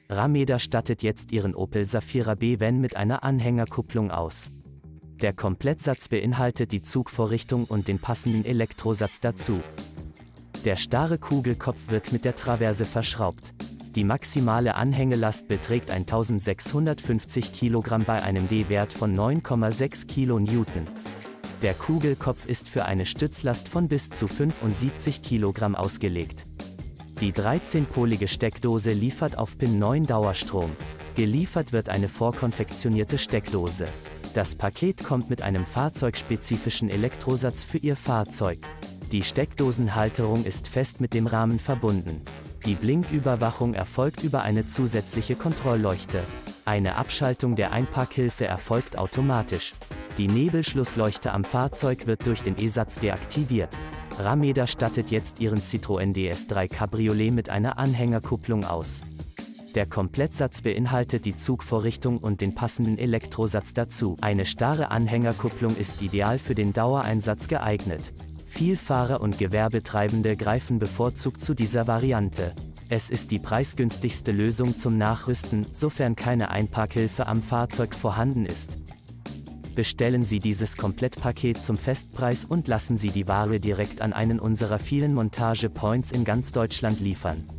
Rameda stattet jetzt ihren Opel Zafira B-Van mit einer Anhängerkupplung aus. Der Komplettsatz beinhaltet die Zugvorrichtung und den passenden Elektrosatz dazu. Der starre Kugelkopf wird mit der Traverse verschraubt. Die maximale Anhängelast beträgt 1650 kg bei einem D-Wert von 9,6 kN. Der Kugelkopf ist für eine Stützlast von bis zu 75 kg ausgelegt. Die 13-polige Steckdose liefert auf Pin 9 Dauerstrom. Geliefert wird eine vorkonfektionierte Steckdose. Das Paket kommt mit einem fahrzeugspezifischen Elektrosatz für Ihr Fahrzeug. Die Steckdosenhalterung ist fest mit dem Rahmen verbunden. Die Blinküberwachung erfolgt über eine zusätzliche Kontrollleuchte. Eine Abschaltung der Einparkhilfe erfolgt automatisch. Die Nebelschlussleuchte am Fahrzeug wird durch den E-Satz deaktiviert. Rameda stattet jetzt ihren Citroën DS3 Cabriolet mit einer Anhängerkupplung aus. Der Komplettsatz beinhaltet die Zugvorrichtung und den passenden Elektrosatz dazu. Eine starre Anhängerkupplung ist ideal für den Dauereinsatz geeignet. Vielfahrer und Gewerbetreibende greifen bevorzugt zu dieser Variante. Es ist die preisgünstigste Lösung zum Nachrüsten, sofern keine Einparkhilfe am Fahrzeug vorhanden ist. Bestellen Sie dieses Komplettpaket zum Festpreis und lassen Sie die Ware direkt an einen unserer vielen Montage-Points in ganz Deutschland liefern.